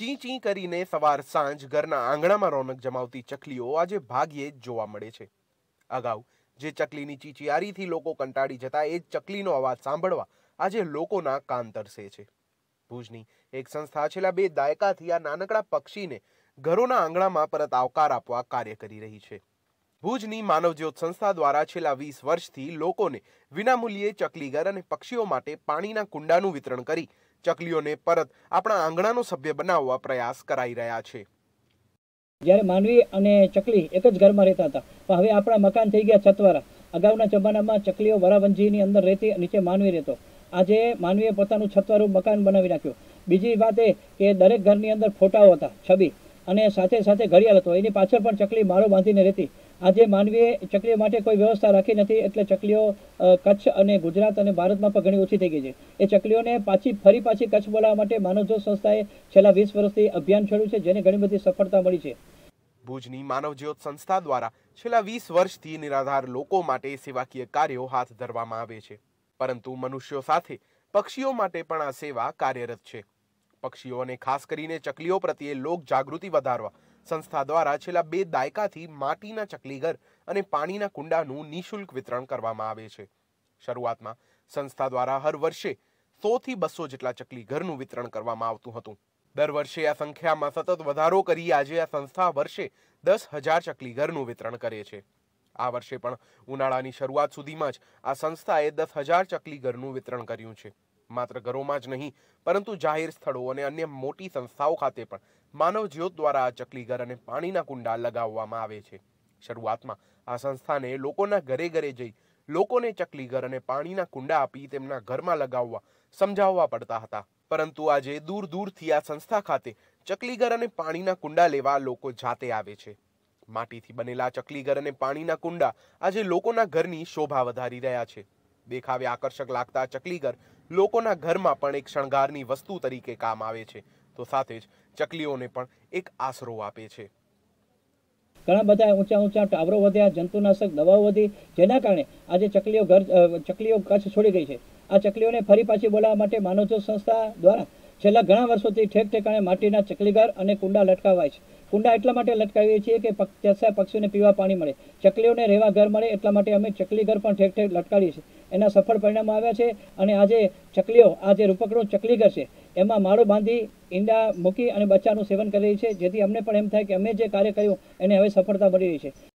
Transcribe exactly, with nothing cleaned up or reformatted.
ચી ચી કરીને સવાર સાંજ ઘરના આંગણામાં રોનક જમાવતી ચકલીઓ આજે ભાગ્યે જ જોવા મળે છે। અગાઉ જે ચકલીની ચીચિયારીથી લોકો કંટાળી જતા એ જ ચકલીનો અવાજ સાંભળવા આજે લોકોના કાન તરસે છે। ભુજની એક સંસ્થા છેલ્લા બે દાયકાથી આ નાનકડા પક્ષીને ઘરોના આંગણામાં પરત આવકાર આપવા કાર્ય કરી રહી છે। ભુજની માનવજ્યોત સંસ્થા દ્વારા છેલ્લા વીસ વર્ષથી લોકોને વિનામૂલ્યે ચકલીઘર અને પક્ષીઓ માટે પાણીના કુંડાનું વિતરણ કરી ચકલીઓને પરત આપણા આંગણાનો સભ્ય બનાવવા પ્રયાસ કરાઈ રહ્યા છે। જ્યારે માનવી અને ચકલી એક જ ઘરમાં રહેતા હતા, પણ હવે આપણા મકાન થઈ ગયા છતવાળા। અગાઉના જમાનામાં ચકલીઓ વરાવંજીની અંદર રહેતી, નીચે માનવી રહેતો। આજે માનવીએ પોતાનું છતવાળું મકાન બનાવી નાખ્યું। બીજી વાત એ કે દરેક ઘરની અંદર ફોટાઓ હતા, છબી, અને સાથે સાથે ઘડિયાળ હતો, એની પાછળ પણ ચકલી માળો બાંધીને રહેતી। આજે માનવીએ ચકલીઓ માટે કોઈ વ્યવસ્થા રાખી નથી, એટલે ચકલીઓ કચ્છ અને ગુજરાત અને ભારતમાં પણ ઘણી ઓછી થઈ ગઈ છે। એ ચકલીઓને પાછી ફરી પાછી કચ્છ બોલાવવા માટે માનવજ્યોત સંસ્થાએ છેલ્લા વીસ વર્ષથી અભિયાન છોડ્યું છે, જેને ઘણી બધી સફળતા મળી છે। ભુજની માનવજ્યોત સંસ્થા દ્વારા છેલ્લા વીસ વર્ષથી નિરાધાર લોકો માટે સેવાકીય કાર્યો હાથ ધરવામાં આવે છે, પરંતુ મનુષ્યો સાથે પક્ષીઓ માટે પણ આ સેવા કાર્યરત છે। પક્ષીઓ અને ખાસ કરીને ચકલીઓ પ્રત્યે લોક જાગૃતિ વધારવા સંસ્થા દ્વારા છેલ્લા બે દાયકાથી માટીના ચકલીઘર અને પાણીના કુંડાનું નિઃશુલ્ક વિતરણ કરવામાં આવે છે। શરૂઆતમાં સંસ્થા દ્વારા હર વર્ષે સો થી બસો જેટલા ચકલીઘરનું વિતરણ કરવામાં આવતું હતું। દર વર્ષે આ સંખ્યામાં સતત વધારો કરી આજે આ સંસ્થા વર્ષે દસ હજાર ચકલીઘરનું વિતરણ કરે છે। આ વર્ષે પણ ઉનાળાની શરૂઆત સુધીમાં જ આ સંસ્થાએ દસ હજાર ચકલીઘરનું વિતરણ કર્યું છે। માત્ર ઘરોમાં જ નહીં, પરંતુ જાહેર સ્થળો અને અન્ય મોટી સંસ્થાઓ ખાતે પણ માનવજ્યોત દ્વારા આ ચકલીઘર અને પાણીના કુંડા લગાવવામાં આવે છે। શરૂઆતમાં આ સંસ્થાને લોકોના ઘરે ઘરે જઈ લોકોને ચકલીઘર અને પાણીના કુંડા આપી તેમના ઘરમાં લગાવવા સમજાવવા પડતા હતા, પરંતુ આજે દૂર દૂરથી આ સંસ્થા ખાતે ચકલીઘર અને પાણીના કુંડા લેવા લોકો જાતે આવે છે। માટીથી બનેલા ચકલીઘર અને પાણીના કુંડા આજે લોકોના ઘરની શોભા વધારી રહ્યા છે। દેખાવે આકર્ષક લાગતા ચકલીઘર લોકોના ઘરમાં પણ એક શણગારની વસ્તુ તરીકે કામ આવે છે, તો સાથે જ ચકલીઓને પણ એક આશરો આપે છે। ઘણા બધા ઊંચા ઊંચા ટાવરો વધ્યા, જંતુનાશક દવાઓ વધી, જેના કારણે આજે ચકલીઓ ઘર ચકલીઓ કચ્છ છોડી ગઈ છે। આ ચકલીઓને ફરી પાછી બોલાવવા માટે માનવજ્યોત સંસ્થા દ્વારા છેલ્લા ઘણા વર્ષોથી ઠેક ઠેકાણે માટીના ચકલીઘર અને કુંડા લટકાવાય છે। કુંડા એટલા માટે લટકાવીએ છીએ કે પક્ષીઓને પીવા પાણી મળે, ચકલીઓને રહેવા ઘર મળે, એટલા માટે અમે ચકલીઘર પણ ઠેક ઠેક લટકાવીએ છીએ। એના સફળ પરિણામો આવ્યા છે, અને આજે ચકલીઓ આ જે રૂપકનું ચકલીઘર છે એમાં માળો બાંધી ઈંડા મૂકી અને બચ્ચાનું સેવન કરી રહી છે, જેથી અમને પણ એમ થાય કે અમે જે કાર્ય કર્યું એને હવે સફળતા મળી રહી છે।